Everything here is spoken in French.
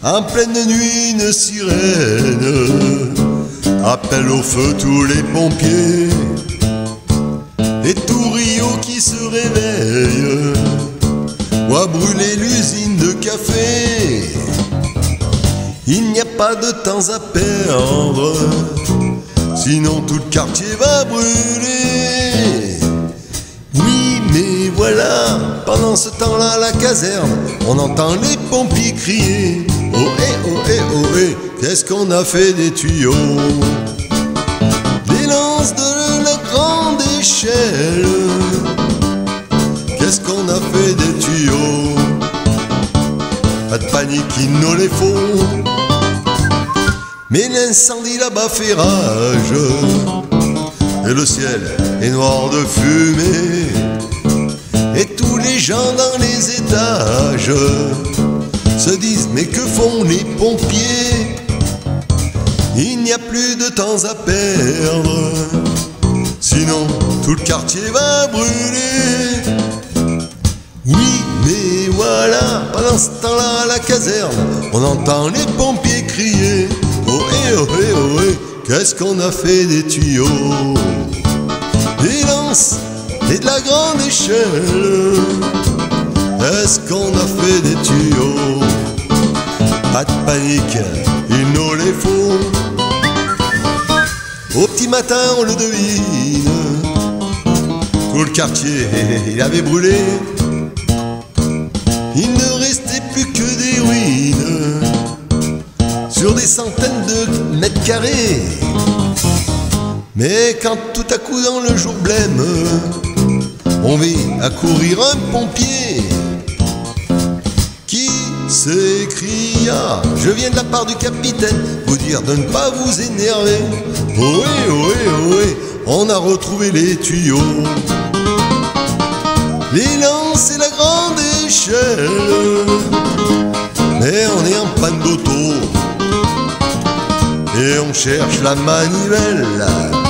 En pleine nuit, une sirène appelle au feu tous les pompiers. Et tout Rio qui se réveille voit brûler l'usine de café. Il n'y a pas de temps à perdre, sinon tout le quartier va brûler. Oui, mais voilà, pendant ce temps-là, la caserne, on entend les pompiers crier. Oh eh, qu'est-ce qu'on a fait des tuyaux? Des lances de la grande échelle, qu'est-ce qu'on a fait des tuyaux? Pas de panique, il nous les faut. Mais l'incendie là-bas fait rage, et le ciel est noir de fumée. Et tous les gens dans les étages se disent: mais que font les pompiers? Il n'y a plus de temps à perdre, sinon tout le quartier va brûler. Oui, mais voilà, pendant ce temps-là à la caserne, on entend les pompiers crier. Oh eh, qu'est-ce qu'on a fait des tuyaux? Des lances et de la grande échelle, est-ce qu'on a fait des tuyaux? Pas de panique, il nous les faut. Au petit matin on le devine, tout le quartier il avait brûlé. Il ne restait plus que des ruines sur des centaines de mètres carrés. Mais quand tout à coup dans le jour blême, on vit accourir un pompier qui s'écria: je viens de la part du capitaine vous dire de ne pas vous énerver. Ohé, on a retrouvé les tuyaux, les lances et la grande échelle. Mais on est en panne d'auto et on cherche la manivelle.